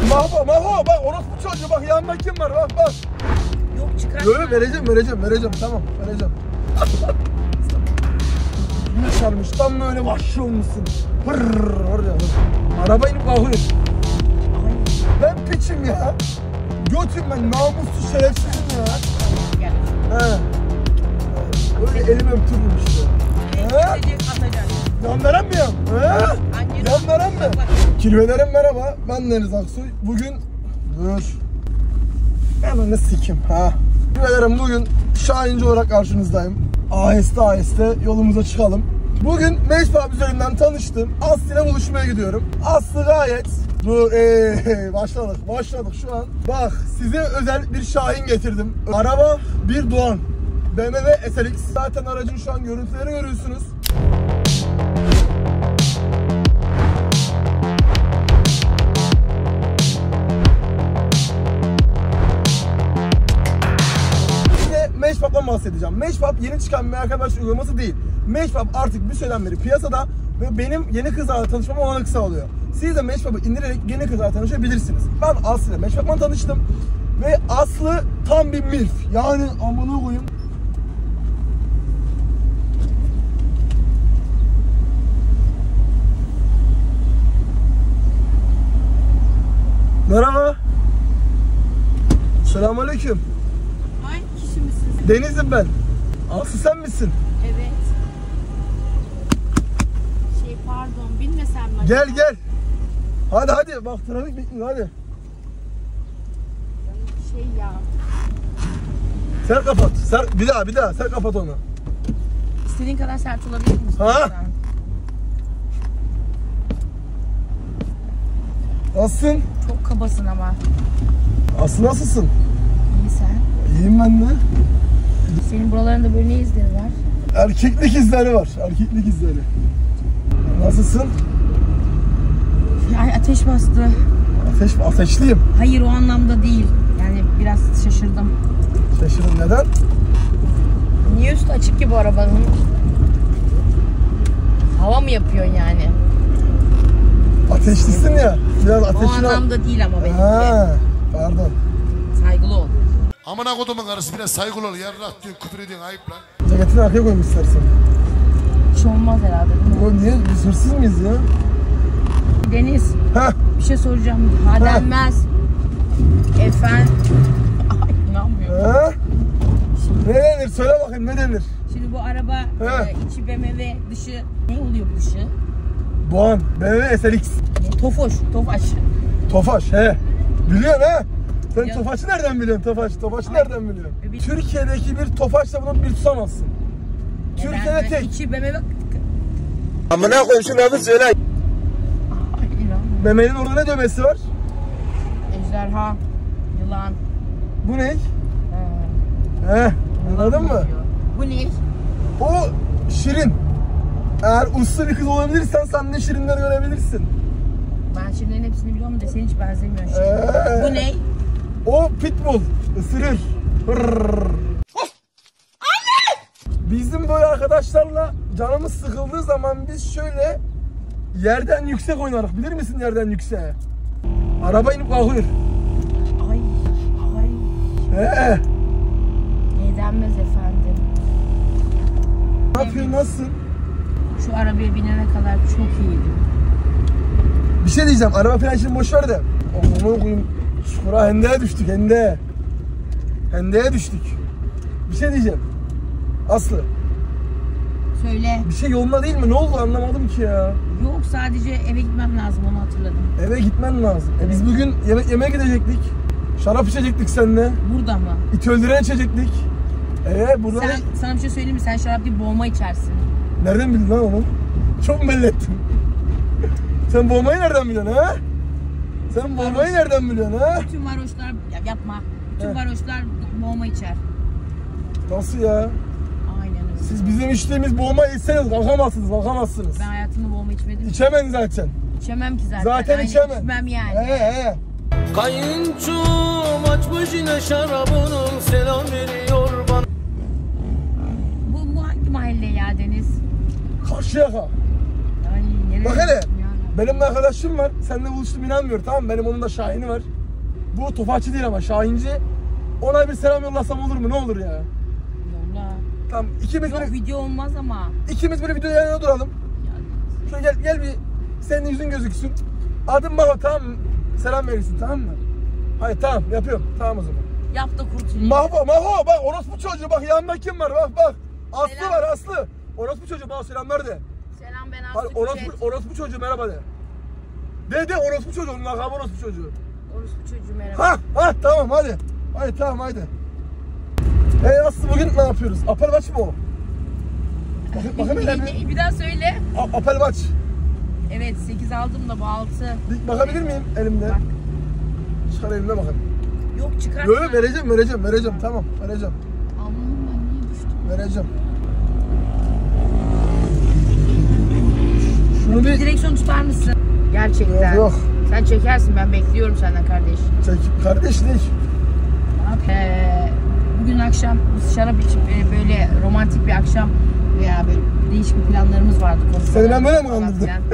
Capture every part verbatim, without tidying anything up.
Mahvo mahvo bak orospu çocuğu bak yanında kim var bak bak. Yok çıkar. Yok vereceğim vereceğim vereceğim tamam vereceğim. Ne çalmış tam böyle vahşi olmuşsun. Hırrrr oraya hır. Araba inip kalkıyor. Ben piçim ya. Götüm ben namuslu şerefsizim ya. Gel. He. Öyle elimi öptürdüm işte. He? Yan veren mi yan? He? Yan veren mi? Kirvelerim merhaba. Ben Deniz Aksoy. Bugün... Dur. Hemen de sikim. Ha. Kirvelerim bugün Şahinci olarak karşınızdayım. Aheste aheste yolumuza çıkalım. Bugün Matchpub üzerinden tanıştım. Aslı ile buluşmaya gidiyorum. Aslı gayet... Dur eee başladık başladık şu an. Bak size özel bir Şahin getirdim. Araba bir Doğan. B M W S L X. Zaten aracın şu an görüntüleri görüyorsunuz. Size Matchpub'dan bahsedeceğim. Matchpub yeni çıkan bir arkadaş uygulaması değil. Matchpub artık bir süreden beri piyasada ve benim yeni kızlarla tanışmama olanak sağlıyor. Siz de Matchpub'ı indirerek yeni kızlarla tanışabilirsiniz. Ben Aslı ile Matchpub'dan tanıştım. Ve Aslı tam bir milf. Yani amına koyayım. Merhaba. Selamünaleyküm. Hangi kişi misin? Deniz'im ben. Aslı sen misin? Evet. Şey pardon bilmesem mi? Gel gel. Hadi hadi bak trafik bitmiyor hadi. Şey ya. Sen kapat. Sen, bir daha bir daha sen kapat onu. İstediğin kadar sert olabilir misin? Ha? Nasılsın? Çok kabasın ama. Aslı nasılsın? İyi sen. İyiyim ben de. Senin buralarında böyle ne izleri var? Erkeklik izleri var. Erkeklik izleri. Nasılsın? Ay ateş bastı. Ateş, ateşliyim. Hayır o anlamda değil. Yani biraz şaşırdım. Şaşırdım neden? Niye üstü açık ki bu arabanın? Hava mı yapıyorsun yani? Ateşlisin ya. Biraz ateşin. O anlamda değil ama benimki. Ha, pardon. Saygılı ol. Amına kodumun karısı biraz saygılı ol. Yarrak diyorsun, küfür ediyorsun, ayıp lan. Ceketini arkaya koymuş istersen. Hiç olmaz herhalde değil mi? O niye? Biz hırsız mıyız ya? Deniz, Heh. bir şey soracağım. Ha denmez. Efendim. Ay inanmıyorum. Ha? Ne denir? Söyle bakayım ne denir? Şimdi bu araba e, içi B M W, dışı ne oluyor bu dışı? Doğan, B M W S L X. E, Tofaş, Tofaş. Tofaş he. Biliyorsun he? Sen Ya. Tofaş'ı nereden biliyorsun? Tofaş, Tofaş'ı Ay. nereden biliyorsun? E, bil- Türkiye'deki bir Tofaş'la bunu bir tutamazsın. E, Türkiye'de ben- tek. İçi B M W. Amına koyayım şu lafı söyle. Ay inanmıyorum. Meme'nin orada ne dövmesi var? Ejderha, yılan. Bu ne? Ha. He, anladın mı? Bu ne? O Şirin. Eğer uslu bir kız olabilirsen sen de Şirinleri görebilirsin. Ben Şirinlerin hepsini biliyorum da sen hiç benzemiyorsun. Ee. Bu ne? O pitbull. Isırır. Hırrrr. Bizim böyle arkadaşlarla canımız sıkıldığı zaman biz şöyle yerden yüksek oynarız. Bilir misin yerden yüksek? Araba inip kalkıyor. Ay, ay. He. Ne denmez efendim. Ne yapıyorsun? Nasılsın? Şu arabaya binene kadar çok iyiydi. Bir şey diyeceğim. Araba falan şimdi boş ver de. Onu koyayım. Çukura hendeye düştük. Hendeye. Hendeye düştük. Bir şey diyeceğim. Aslı. Söyle. Bir şey yolunda değil mi? Ne oldu anlamadım ki ya. Yok sadece eve gitmem lazım onu hatırladım. Eve gitmen lazım. E biz bugün yemek yemeye gidecektik. Şarap içecektik seninle. Burada mı? İt öldüren içecektik. Ee burada... Sen, sana bir şey söyleyeyim mi? Sen şarap değil boğma içersin. Nereden bildin lan onu? Çok mu belli ettin? Sen boğmayı nereden biliyorsun ha? Sen boğmayı nereden biliyorsun ha? Bütün varoşlar, ya yapma. Bütün He. varoşlar boğma içer. Nasıl ya? Aynen öyle. Siz bizim içtiğimiz boğma içseniz kalkamazsınız, kalkamazsınız. Ben hayatımda boğma içmedim. İçemen zaten. İçemem ki zaten. Zaten Aynen, içemem. İçmem yani. He he. Kayınçum açmış yine şarabının selam veriyor bana. Bu, bu hangi mahalle ya Deniz? Karşıyaka. Ay nereye? Bak hele. Ya Benim bir arkadaşım var. Seninle buluştum inanmıyor tamam mı? Benim onun da Şahin'i var. Bu Tofaşçı değil ama Şahinci. Ona bir selam yollasam olur mu? Ne olur ya? Yolla. Tamam ikimiz Yok bir video olmaz ama. ikimiz bir video yanına duralım. Şöyle gel gel bir senin yüzün gözüksün. Adım Maho tamam mı? Selam verirsin tamam mı? Hayır tamam yapıyorum. Tamam o zaman. Yap da kurtulayım. Maho Maho bak orospu çocuğu bak yanında kim var bak bak. Aslı Selam. var Aslı. Orospu çocuğu bana selamlar de. Selam ben Hayır, Aslı orospu, Kuşet. orospu çocuğu merhaba de. De de orospu çocuğu onun lakabı orospu çocuğu. Orospu çocuğu merhaba. Ha ha tamam hadi. Hadi tamam hadi. Hey Aslı bugün ne yapıyoruz? Apel Watch mı o? Bakın bakın hele bir. Bir daha söyle. A- Apel Watch. Evet sekiz aldım da bu altı. Bir bakabilir miyim elimde? Bak. Çıkar elimde bakın. Yok çıkartma. Yok vereceğim vereceğim vereceğim tamam vereceğim. Allah'ım ben niye düştüm? Vereceğim. Şunu bir Direksiyon tutar mısın? Gerçekten. Yok, yok. Sen çekersin ben bekliyorum senden kardeş. çek kardeş değil. Ee, bugün akşam biz şarap içip e, böyle romantik bir akşam veya böyle değişik bir planlarımız vardı. Seni ben böyle mi Falan kandırdım? filan.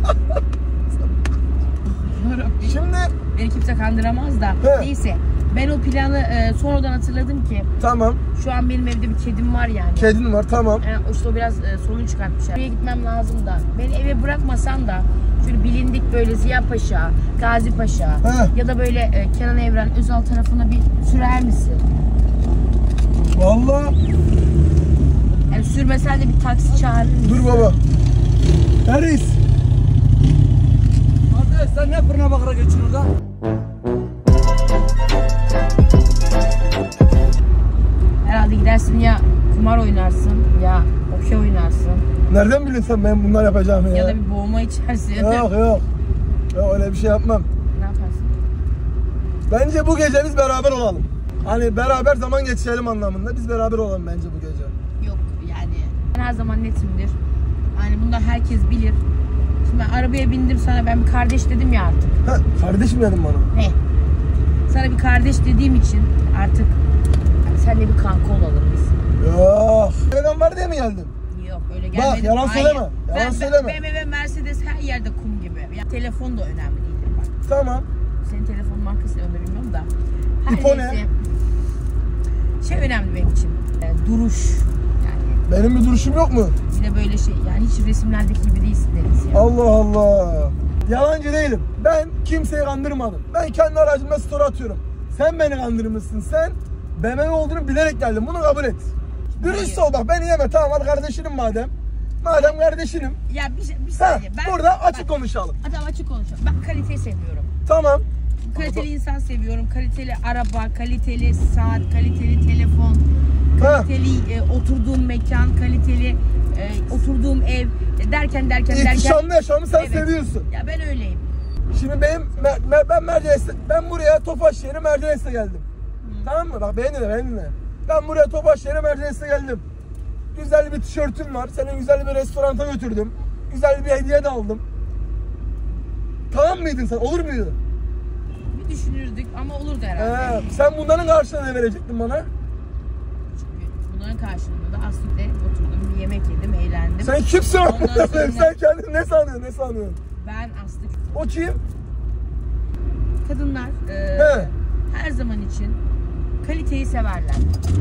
Şimdi Beni kimse kandıramaz da. He. Neyse. Ben o planı e, sonradan hatırladım ki tamam. şu an benim evde bir kedim var yani. Kedin var tamam. Yani işte o biraz e, sorun çıkartmışlar. Buraya gitmem lazım da. Beni eve bırakmasan da şöyle bilindik böyle Ziya Paşa, Gazi Paşa He. ya da böyle e, Kenan Evren, Özal tarafına bir sürer misin? Vallahi Yani sürmesen de bir taksi çağırır mısın? dur baba. Neredeyiz? Kardeş sen ne fırına bakara geçin orada? Herhalde gidersin ya kumar oynarsın ya okey oynarsın Nereden bildin sen benim bunlar yapacağımı ya? ya da bir boğma içersin. Yok yok. Yok öyle bir şey yapmam. Ne yaparsın? Bence bu gece biz beraber olalım. Hani beraber zaman geçirelim anlamında. Biz beraber olalım bence bu gece. Yok yani ben her zaman netimdir. Yani bunu da herkes bilir. Şimdi ben arabaya bindim sana ben bir kardeş dedim ya artık. Ha, kardeşim dedim bana. He. Sana bir kardeş dediğim için artık yani senle bir kanka olalım biz. Yok. Neden var diye mi geldin? Yok öyle gelmedim. Bak yalan Hayır. söyleme. Yalan ben, söyleme. B M W, Mercedes her yerde kum gibi. Yani telefon da önemli değildir bak. Tamam. Senin telefon markası onu bilmiyorum da. Her İpo ne? neyse. Şey önemli benim için. E, duruş. Yani Benim bir duruşum yok mu? yine böyle şey yani hiç resimlerdeki gibi değilsin Deniz ya. Allah Allah. Yalancı değilim. Ben kimseyi kandırmadım. Ben kendi aracımda story atıyorum. Sen beni kandırmışsın. Sen B M W olduğunu bilerek geldin. Bunu kabul et. Dürüst ol bak. Beni yeme. Tamam hadi kardeşinim madem. Madem kardeşinim. Ya bir, şey- bir Ha, saniye. Ben, burada açık bak, konuşalım. Adam açık konuşalım. Ben kaliteyi seviyorum. Tamam. Kaliteli insan seviyorum. Kaliteli araba, kaliteli saat, kaliteli telefon, kaliteli e, oturduğum mekan, kaliteli e, oturduğum ev e, derken derken derken. İhtişamlı yaşamı sen Evet. seviyorsun. Ya ben öyleyim. Şimdi benim mer, mer, ben Mercedes'te ben buraya Tofaş yeri Mercedes'te geldim. Hı. Tamam mı? Bak beni dinle, beni dinle. Ben buraya Tofaş yeri Mercedes'te geldim. Güzel bir tişörtüm var. Senin güzel bir restoranta götürdüm. Güzel bir hediye de aldım. Tamam mıydın sen? Olur muydu? Bir düşünürdük ama olurdu herhalde. Ee, sen bunların karşılığını ne verecektin bana? Çünkü bunların karşılığında da Aslı'yla oturdum, bir yemek yedim, eğlendim. Sen kimsin? Ondan sonra- Sen kendini ne sanıyorsun? Ne sanıyorsun? Ben Aslı O kim? kadınlar e, He. her zaman için kaliteyi severler.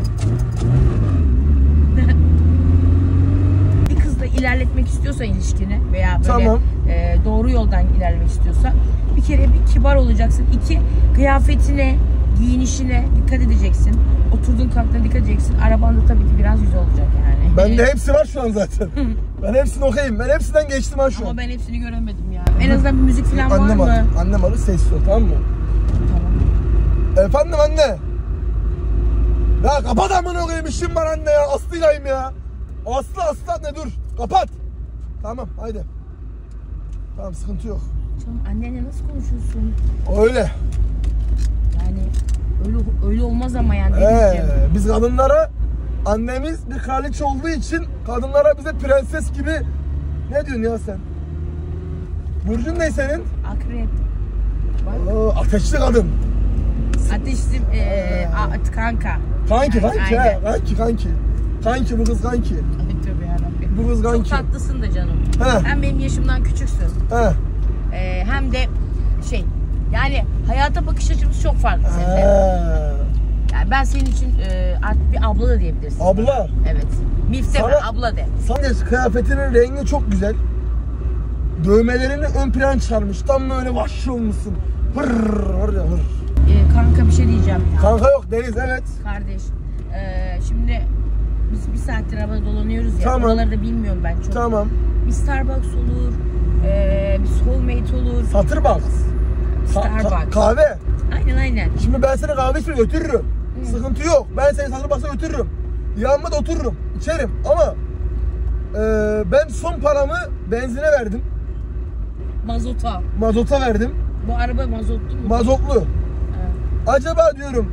Bir kızla ilerletmek istiyorsa ilişkini veya böyle Tamam. e, doğru yoldan ilerlemek istiyorsa bir kere bir kibar olacaksın. İki kıyafetine, giyinişine dikkat edeceksin. Oturduğun kalktığına dikkat edeceksin. Arabanda tabii ki biraz yüz olacak yani. Bende hepsi var şu an zaten. Ben hepsini okuyayım. Ben hepsinden geçtim ha şu an. Ama ben hepsini göremedim ya. En azından bir müzik falan var Annem mı? alır. Annem alır sessiz ol tamam mı? Tamam. Efendim anne. Ya kapat amına koyayım işim var anne ya. Aslı'ylayım ya. Aslı Aslı anne dur. Kapat. Tamam haydi. Tamam sıkıntı yok. Canım annenle nasıl konuşuyorsun? Öyle. Yani öyle öyle olmaz ama yani. Ee, Denizciğim. biz kadınlara annemiz bir kraliçe olduğu için kadınlara bize prenses gibi ne diyorsun ya sen? Burcun ne senin? Akrep. Bak. Oo, ateşli kadın. Ateşli e, a- kanka. Kanki kanki Aynen. he, kanki kanki. Kanki bu kız kanki. Ay tövbe yarabbim. Bu kız Çok kanki. tatlısın da canım. He. Sen benim yaşımdan küçüksün. He. Ee, hem de şey yani hayata bakış açımız çok farklı seninle. Yani ben senin için e, artık bir abla da diyebilirsin. Abla? Evet. Milf deme, Sana- abla de. Sana kıyafetinin rengi çok güzel. Dövmelerini ön plan çıkarmış. Tam böyle vahşi olmuşsun. Hır hır hır. Ee, kanka bir şey diyeceğim ya. Kanka yok Deniz, evet. Kardeş. Ee, şimdi biz bir saattir arabada dolanıyoruz ya. Tamam. Oraları da bilmiyorum ben çok. Tamam. Bir Starbucks olur. E, bir Soulmate olur. Satırbox. Ka- Starbucks. ka- kahve. Aynen aynen. Şimdi ben seni kahve içmeye götürürüm. Hı. Sıkıntı yok. Ben seni Satırbox'a götürürüm. Yanıma da otururum. İçerim. Ama e, ben son paramı benzine verdim. Mazota. Mazota verdim. Bu araba mazotlu mu? Mazotlu. Evet. Acaba diyorum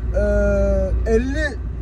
e, elli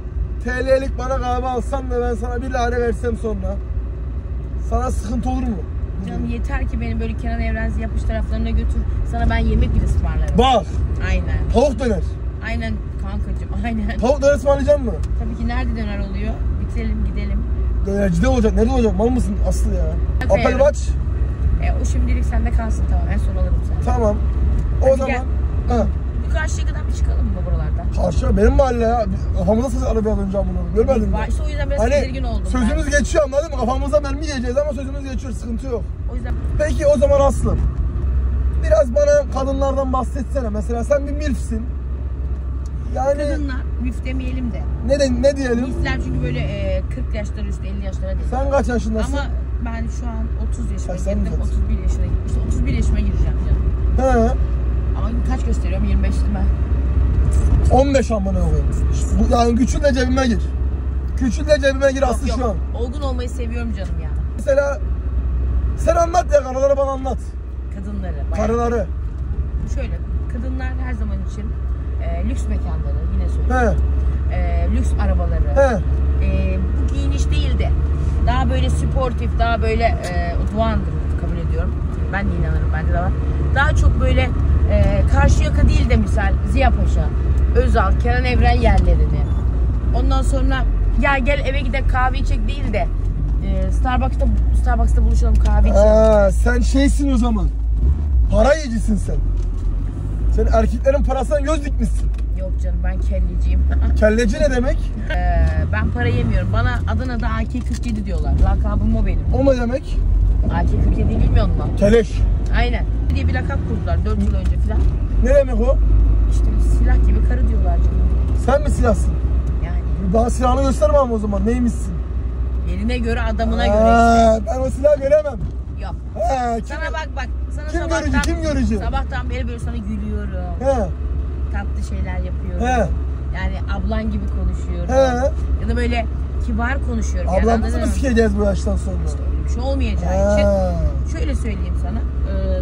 T L'lik bana kahve alsan da ben sana bir lira versem sonra sana sıkıntı olur mu? Canım yeter ki beni böyle Kenan Evrenzi yapış taraflarına götür. Sana ben yemek bile ısmarlarım. Bak. Aynen. Tavuk döner. Aynen kankacığım. Aynen. Tavuk döner ısmarlayacak mı? Tabii ki nerede döner oluyor? Bitirelim gidelim. Dönercide olacak. Nerede olacak? Mal mısın Aslı ya? Hadi Apple yani. Watch. E, o şimdilik sende kalsın tamam. En son alırım seni. Tamam. O Hadi zaman. gel. Ha. Bir karşıya kadar bir çıkalım mı buralardan? Karşı benim mahalle ya. Kafamıza sıçradı arabaya alınca bunu. Görmedin mi? Var, işte o yüzden biraz Hani tedirgin oldum sözümüz ben. geçiyor, anladın mı? Kafamıza mermi yiyeceğiz ama sözümüz geçiyor. Sıkıntı yok. O yüzden Peki o zaman Aslı, biraz bana kadınlardan bahsetsene. Mesela sen bir milfsin. Yani kadınlar müf demeyelim de. ne de, ne diyelim? Milfler çünkü böyle e, kırk yaşları üstü elli yaşlara değil. Sen kaç yaşındasın? Ama ben şu an otuz yaşıma Ha, sen girdim. mi? otuz bir yaşına gitmiştim. otuz bir yaşıma gireceğim canım. He. Ama kaç gösteriyorum? yirmi beş değil mi? on beş amına koyayım. Bu yani küçül de cebime gir. Küçül de cebime gir Aslı Yok, şu an. yok. Olgun olmayı seviyorum canım ya. Mesela sen anlat ya, karıları bana anlat. Kadınları. bayağı. Karıları. Şöyle, kadınlar her zaman için e, lüks mekanları, yine söyleyeyim. He. E, lüks arabaları. He. E, bu giyiniş değil de daha böyle sportif, daha böyle e, doğandır kabul ediyorum. Ben de inanırım, bende de var. Daha çok böyle e, Karşıyaka değil de misal Ziya Paşa, Özal, Kenan Evren yerlerini. Ondan sonra ya gel eve gidelim kahve içecek değil de e, Starbucks'ta Starbucks'ta buluşalım kahve içelim. Aa, sen şeysin o zaman. Para yiyicisin sen. Sen erkeklerin parasına göz dikmişsin. Yok canım ben kelleciyim. Kelleci ne demek? Ee, ben para yemiyorum. Bana Adana'da A K kırk yedi diyorlar. Lakabım o benim. O ne demek? A K kırk yedi bilmiyor musun? Keleş. Aynen. diye bir lakap kurdular dört yıl önce falan. Ne demek o? İşte silah gibi karı diyorlar canım. Sen mi silahsın? Yani Bana silahını gösterme ama o zaman. Neymişsin? eline göre adamına göre Aa, işte. ben o silahı göremem. Yok. He, kim, Sana bak bak. Sana kim sabahtan, görücü? Kim görücü? Sabahtan beri böyle sana gülüyorum. He. Tatlı şeyler yapıyorum. He. Yani ablan gibi konuşuyorum. He. Ya da böyle kibar konuşuyorum. Yani Ablamızı mı anladın mı? sikeceğiz bu yaştan sonra? İşte öyle bir şey olmayacağı He. için. Şöyle söyleyeyim sana. Ee,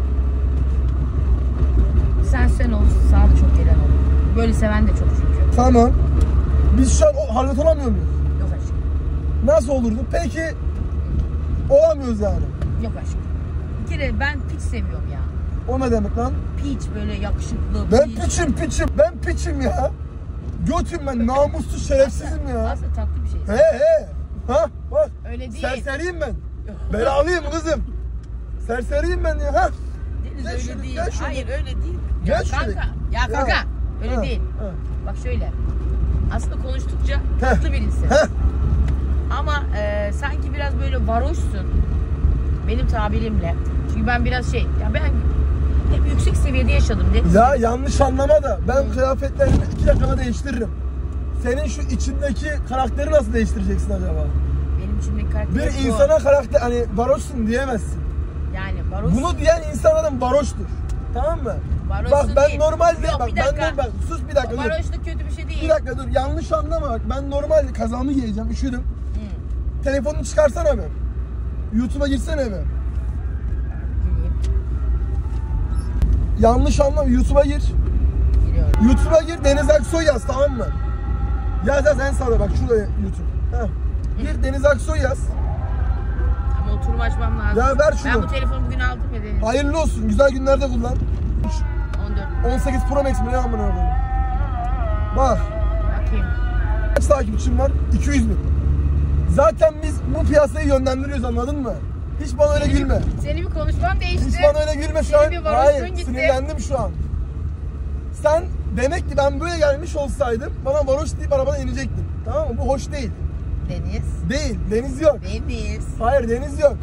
sen sen ol, sana da çok gelen olur. Böyle seven de çok çünkü. Tamam. Biz şu an o- halvet olamıyor muyuz? Yok aşkım. Nasıl olurdu? Peki olamıyoruz yani. Yok aşkım. Bir kere ben piç seviyorum ya. O ne demek lan? Piç böyle yakışıklı. Ben piç. piçim piçim. Ben piçim ya. Götüm ben, namussuz şerefsizim ya. Aslında tatlı bir şey. He he. Ha bak. Öyle değil. Serseriyim ben. Belalıyım kızım. Serseriyim ben ya. Ha. Deniz Gel öyle şöyle, değil. gel şöyle. Hayır öyle değil. Gel ya şöyle. kanka. Ya kanka. Ya. Öyle Ha, değil. ha. Bak şöyle. Aslında konuştukça tatlı birisin. Heh. Ama e, sanki biraz böyle varoşsun. Benim tabirimle. Çünkü ben biraz şey, ya ben hep yüksek seviyede yaşadım Deniz. Ya yanlış anlama da ben kıyafetlerimi iki dakikada değiştiririm. Senin şu içindeki karakteri nasıl değiştireceksin acaba? Benim içimdeki karakter Bir bu. insana karakter hani varoşsun diyemezsin. Yani varoş. Bunu diyen insan adam varoştur. Tamam mı? Varoşsun bak ben değil. normalde Yok, bak bir ben dakika. normal sus bir dakika dur. Varoşluk kötü bir şey değil. Bir dakika dur. Yanlış anlama bak. Ben normalde kazağımı giyeceğim. Üşüdüm. Hı. Telefonunu çıkarsana be. YouTube'a girsene be. Gireyim. Yanlış anlama. YouTube'a gir. Giriyorum. YouTube'a gir. Deniz Aksoy yaz, tamam mı? Yaz yaz en sağda bak şurada YouTube. Heh. Gir Deniz Aksoy yaz. Ama oturum açmam lazım. Ya ver şunu. Ben bu telefonu bugün aldım ya Deniz. Hayırlı olsun. Güzel günlerde kullan. on dört. on sekiz Pro Max mi ne amına koyayım? Bak. Bakayım. Kaç takipçim var? iki yüz bin. Zaten biz bu piyasayı yönlendiriyoruz, anladın mı? Hiç bana öyle Senin bir- gülme. Senin bir konuşman değişti. Hiç bana öyle gülme şu an. Senin bir varoşluğun Hayır, gitti. sinirlendim şu an. Sen demek ki ben böyle gelmiş olsaydım bana varoş deyip arabadan inecektin. Tamam mı? Bu hoş değil. Deniz. Değil. Deniz yok. Deniz. Hayır, deniz yok.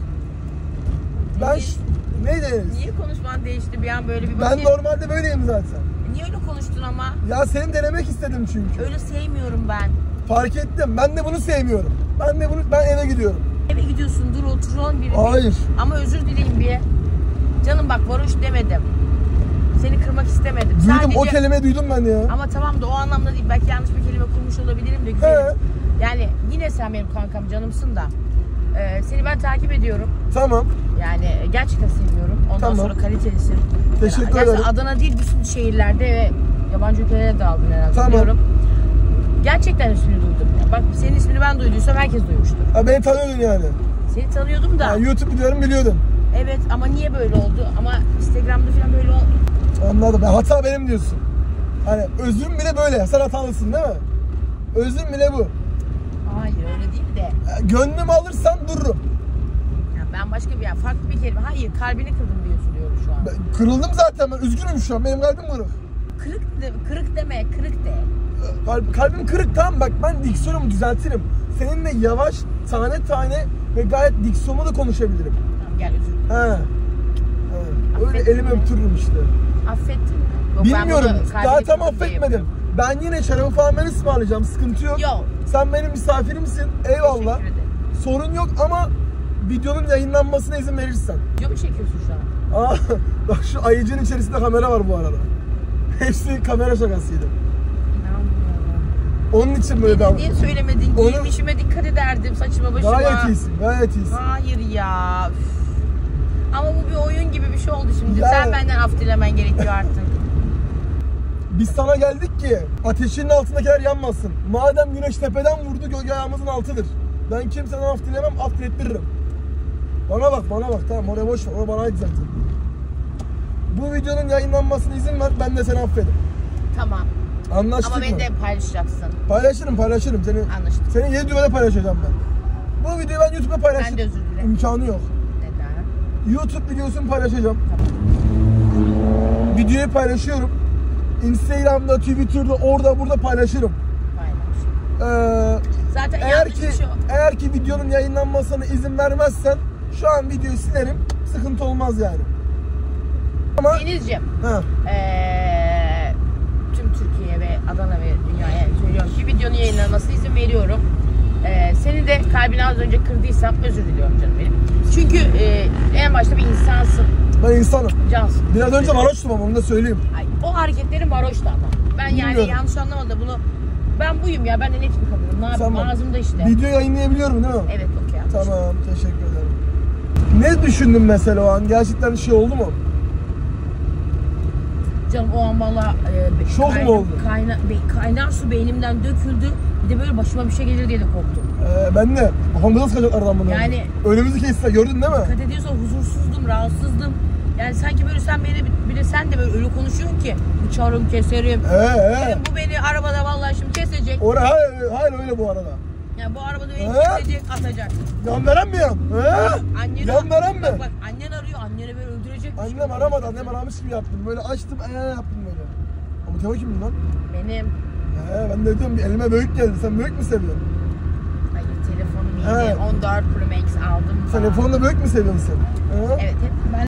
Ben Deniz. ş- ne deniz? Niye konuşman değişti bir an böyle bir Ben bakayım. normalde böyleyim zaten. Niye öyle konuştun ama? Ya seni denemek istedim çünkü. Öyle sevmiyorum ben. Fark ettim. Ben de bunu sevmiyorum. Ben de bunu ben eve gidiyorum. Eve gidiyorsun, dur oturalım bir. Hayır. Ama özür dileyim bir. Canım bak varoş demedim. Seni kırmak istemedim. Duydum, Sadece... o kelimeyi duydum ben ya. Ama tamam da o anlamda değil. Belki yanlış bir kelime kurmuş olabilirim de güzelim. He. Yani yine sen benim kankam, canımsın da. Ee, seni ben takip ediyorum. Tamam. Yani gerçekten seviyorum. Ondan Tamam. sonra kalitelisin. Teşekkür Gerçekten ederim. Adana değil, bütün şehirlerde ve yabancı ülkelere dağıldın herhalde. Tamam. Biliyorum. Gerçekten ismini duydum ya. Bak senin ismini ben duyduysam herkes duymuştur. Ha, beni tanıyordun yani. Seni tanıyordum da. Ha, YouTube biliyorum biliyordun. Evet ama niye böyle oldu? Ama Instagram'da falan böyle oldu. Anladım. Ya, hata benim diyorsun. Hani özrüm bile böyle. Sen hatalısın değil mi? Özrüm bile bu. Hayır öyle değil de. Ya, gönlümü alırsan dururum. Ya ben başka bir, ya farklı bir kelime. Hayır, kalbini kırdım diye üzülüyorum şu an. Ben kırıldım zaten, ben üzgünüm şu an. Benim kalbim kırık. Kırık de, kırık deme, kırık de. Kalb, kalbim kırık, tamam, bak ben diksiyonumu düzeltirim. Seninle yavaş, tane tane ve gayet diksiyonlu da konuşabilirim. Tamam gel özür dilerim. He. He. Öyle Affettin elimi mi? öptürürüm işte. Affettin mi? Yok, ben Bilmiyorum. bunu kalbini Zaten kırdım diye affetmedim. yapıyorum. Ben yine şarabı falan ben ısmarlayacağım. Sıkıntı yok. Yok. Sen benim misafirimsin. Eyvallah. Teşekkür ederim. Sorun yok ama videonun yayınlanmasına izin verirsen. Video mu çekiyorsun şu an? Aa, bak şu ayıcının içerisinde kamera var bu arada. Hepsi kamera şakasıydı. İnanmıyorum. Onun için böyle Niye, davran. niye söylemedin? Onu- Giymişime dikkat ederdim, saçıma başıma. Gayet iyisin, gayet iyisin. Hayır ya. Üf. Ama bu bir oyun gibi bir şey oldu şimdi. Ya. Sen benden af dilemen gerekiyor artık. Biz sana geldik ki ateşinin altındakiler yanmasın. Madem güneş tepeden vurdu, gölge ayağımızın altıdır. Ben kimseden af dilemem, af dilettiririm. Bana bak, bana bak, tamam, oraya boş ver, o bana ait zaten. Bu videonun yayınlanmasına izin ver, ben de seni affederim. Tamam. Anlaştık Ama mı? beni de paylaşacaksın. Paylaşırım, paylaşırım. Seni, Anlaştık. seni yedi düğmede paylaşacağım ben. Bu videoyu ben YouTube'da paylaşırım. Ben de özür dilerim. İmkanı yok. Neden? YouTube videosunu paylaşacağım. Videoyu paylaşıyorum. Instagram'da, Twitter'da, orada burada paylaşırım. Paylaş. Ee, Zaten eğer yanlış ki bir şey. eğer ki videonun yayınlanmasına izin vermezsen şu an videoyu silerim. Sıkıntı olmaz yani. Ama Denizciğim, ha, eee, tüm Türkiye ve Adana ve dünyaya söylüyorum ki videonun yayınlanmasına izin veriyorum. Eee seni de kalbini az önce kırdıysam özür diliyorum canım benim. Çünkü eee, en başta bir insansın, ben insanım. cansın. Biraz önce varoştum ama onu da söyleyeyim. Ay, o hareketlerin varoştu ama. Ben yani Bilmiyorum. yanlış anlamadım bunu. Ben buyum ya, ben de net bir kadınım. Ne yapayım, Tamam. ağzımda işte. Video yayınlayabiliyorum değil mi? Evet, okey. anlaşıldı. Tamam, teşekkür ederim. Ne düşündün mesela o an? Gerçekten şey oldu mu? Canım o an valla e, Şok mu kayna- oldu? Kayna, be- kaynar su beynimden döküldü. Bir de böyle başıma bir şey gelir diye de korktum. Ee, ben de kafamıza sıkacaklardan bunu. Yani- Önümüzü kestiler, gördün değil mi? Dikkat ediyorsan huzursuzdum, rahatsızdım. Yani sanki böyle sen beni bir de sen de böyle öyle konuşuyorsun ki bıçarım, keserim. Ee, ee. Dedim, bu beni arabada vallahi şimdi kesecek. Orada hayır, hayır öyle bu arada. Yani bu arabada beni Ee? kesecek, atacak. Yan veren mi yan? He? Anneni, Yan veren mi? Bak bak annen arıyor, anneni böyle öldürecek. Annem aramadı, annem aramış gibi yaptım. Böyle açtım, ee yaptım böyle. Ama Teo kimdi lan? Benim. He, ben de diyorum bir elime büyük geldi. Sen büyük mü seviyorsun? Hayır, telefonum He. yeni on dört Pro Max aldım. da. Telefonla büyük mü seviyorsun sen? He? Evet, hep ben